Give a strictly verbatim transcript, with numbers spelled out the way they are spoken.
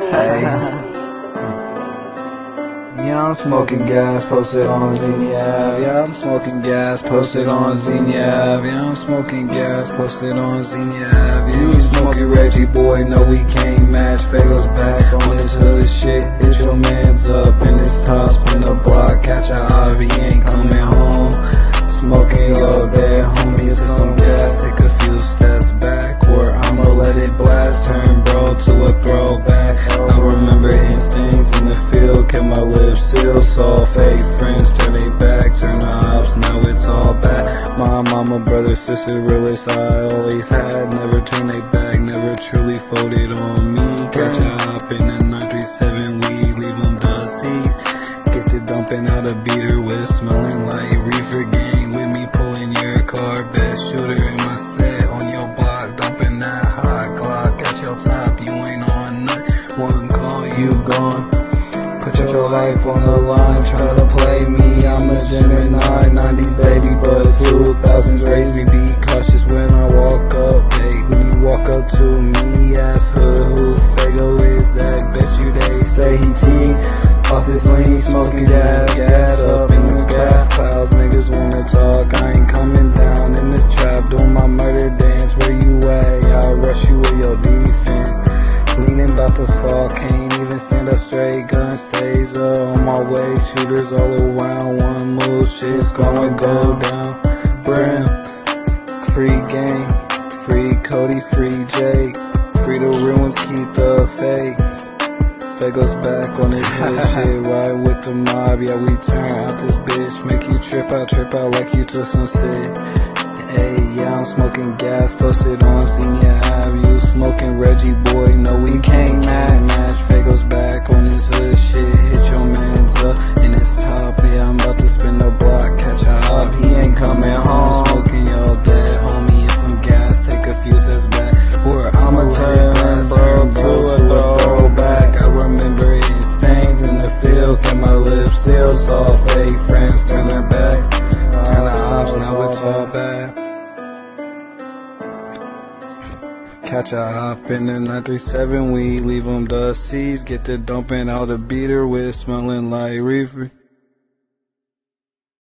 Hey. Yeah, I'm smoking gas, posted on Xenia. Yeah, I'm smoking gas, posted on Xenia. Yeah, I'm smoking gas, posted on Xenia. Yeah, you smoking Reggie boy, no we can't match. Fago's back on this hood shit. Hit your mans up in his top, spin the block, catch a hobby, ain't coming home. Smoking your dead homies and some gas, take a few steps back, or I'ma let it blast, turn bro to a throwback. I remember instincts in the field, kept my lips sealed, saw fake friends turn they back, turn the ops, now it's all bad. My mama, brother, sister, realest I always had, never turned they back, never truly folded on me. Catch a hop in the nine three seven, we leave them dussies. Get to dumping out a beater with smelling like reefer gang. Car, best shooter in my set, on your block, dumping that hot Glock at your top, you ain't on nothing, one call, you gone. Put your life on the line, try to play me, I'm a Gemini, nineties baby, but two thousands raised me, be cautious when I walk up, hey, when you walk up to me, ask her who Fago is, that bet you they say he T. Off this lean, smoking gas, gas up in the gas clouds. Niggas wanna talk, I ain't coming down in the trap, doing my murder dance. Where you at? I'll rush you with your defense. Leaning about to fall, can't even stand up straight. Gun stays up on my way, shooters all around. One move, shit's gonna go down. Brim, free game, free Cody, free Jake, free the ruins, keep the fake. Fago's back on his good shit, ride with the mob, yeah we turn out this bitch, make you trip out, trip out like you took some shit. Hey, yeah I'm smoking gas, posted on Xenia Ave, you smoking Reggie boy, no we can't match, match. Fago's back on his hood shit, hit your mans up in his top, yeah I'm about to spin the block, catch a hop, he ain't coming home, smoking your dead homie, it's some gas, take a few steps back, or I'ma turn glass, turn bro to a throwback. I remember it stains in the field, kept my lips sealed, saw fake friends turn their back, turn the ops, now it's all bad. Catch a hop in the nine three seven, we leave them dussies, get to dumping out a beater with smelling like reefer.